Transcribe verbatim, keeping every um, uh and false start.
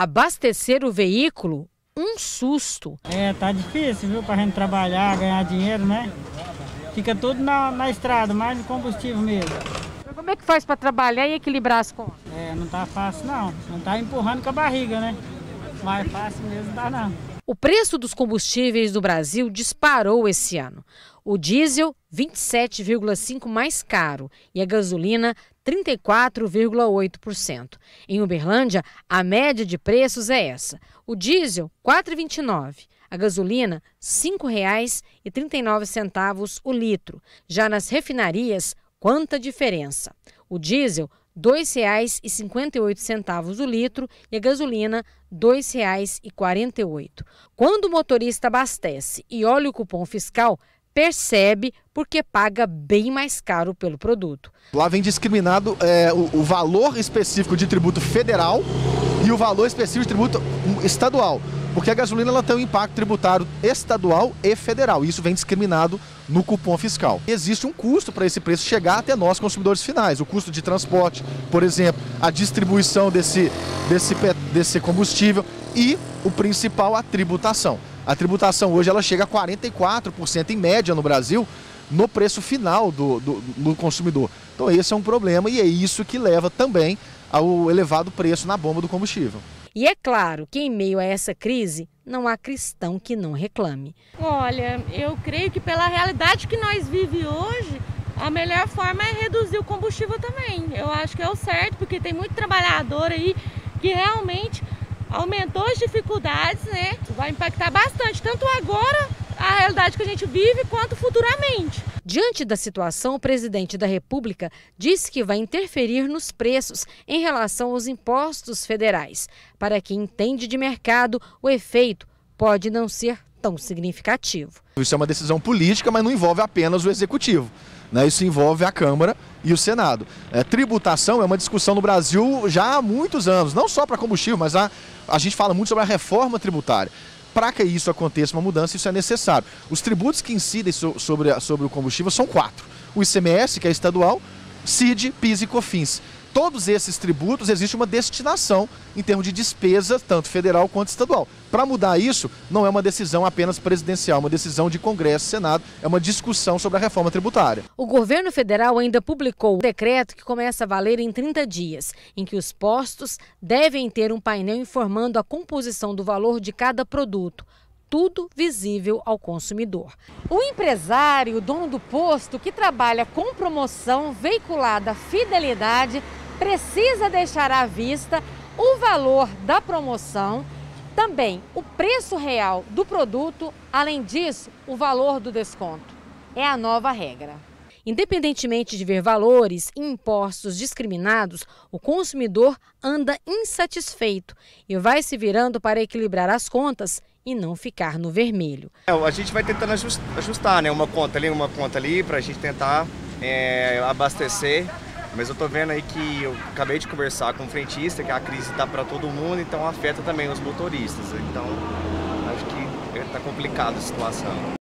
Abastecer o veículo, um susto. É, tá difícil, viu, pra gente trabalhar, ganhar dinheiro, né? Fica tudo na, na estrada, mais no combustível mesmo. Como é que faz para trabalhar e equilibrar as contas? É, não tá fácil não, não tá empurrando com a barriga, né? Mais fácil mesmo não tá não. O preço dos combustíveis do Brasil disparou esse ano. O diesel, vinte e sete vírgula cinco por cento mais caro e a gasolina, trinta e quatro vírgula oito por cento. Em Uberlândia, a média de preços é essa. O diesel, quatro reais e vinte e nove centavos. A gasolina, cinco reais e trinta e nove centavos o litro. Já nas refinarias, quanta diferença! O diesel, dois reais e cinquenta e oito centavos o litro e a gasolina, dois reais e quarenta e oito centavos. Quando o motorista abastece e olha o cupom fiscal, percebe porque paga bem mais caro pelo produto. Lá vem discriminado é, o, o valor específico de tributo federal e o valor específico de tributo estadual. Porque a gasolina ela tem um impacto tributário estadual e federal. E isso vem discriminado no cupom fiscal. Existe um custo para esse preço chegar até nós, consumidores finais. O custo de transporte, por exemplo, a distribuição desse, desse, desse combustível e, o principal, a tributação. A tributação hoje ela chega a quarenta e quatro por cento em média no Brasil no preço final do, do, do consumidor. Então esse é um problema e é isso que leva também ao elevado preço na bomba do combustível. E é claro que em meio a essa crise, não há cristão que não reclame. Olha, eu creio que pela realidade que nós vivemos hoje, a melhor forma é reduzir o combustível também. Eu acho que é o certo, porque tem muito trabalhador aí que realmente aumentou as dificuldades, né? Vai impactar bastante, tanto agora, a realidade que a gente vive, quanto futuramente. Diante da situação, o presidente da República disse que vai interferir nos preços em relação aos impostos federais. Para quem entende de mercado, o efeito pode não ser tão significativo. Isso é uma decisão política, mas não envolve apenas o executivo, né? Isso envolve a Câmara e o Senado. É, tributação é uma discussão no Brasil já há muitos anos, não só para combustível, mas a, a gente fala muito sobre a reforma tributária. Para que isso aconteça, uma mudança, isso é necessário. Os tributos que incidem so, sobre, sobre o combustível são quatro. O I C M S, que é estadual, C I D, PIS e COFINS. Todos esses tributos, existe uma destinação em termos de despesa, tanto federal quanto estadual. Para mudar isso, não é uma decisão apenas presidencial, é uma decisão de Congresso e Senado, é uma discussão sobre a reforma tributária. O governo federal ainda publicou um decreto que começa a valer em trinta dias, em que os postos devem ter um painel informando a composição do valor de cada produto. Tudo visível ao consumidor. O empresário, o dono do posto, que trabalha com promoção veiculada fidelidade, precisa deixar à vista o valor da promoção, também o preço real do produto, além disso, o valor do desconto. É a nova regra. Independentemente de ver valores e impostos discriminados, o consumidor anda insatisfeito e vai se virando para equilibrar as contas e não ficar no vermelho. É, a gente vai tentando ajustar, né? Uma conta ali, uma conta ali, para a gente tentar é, abastecer. Mas eu tô vendo aí que eu acabei de conversar com o frentista, que a crise está para todo mundo, então afeta também os motoristas. Então, acho que tá complicada a situação.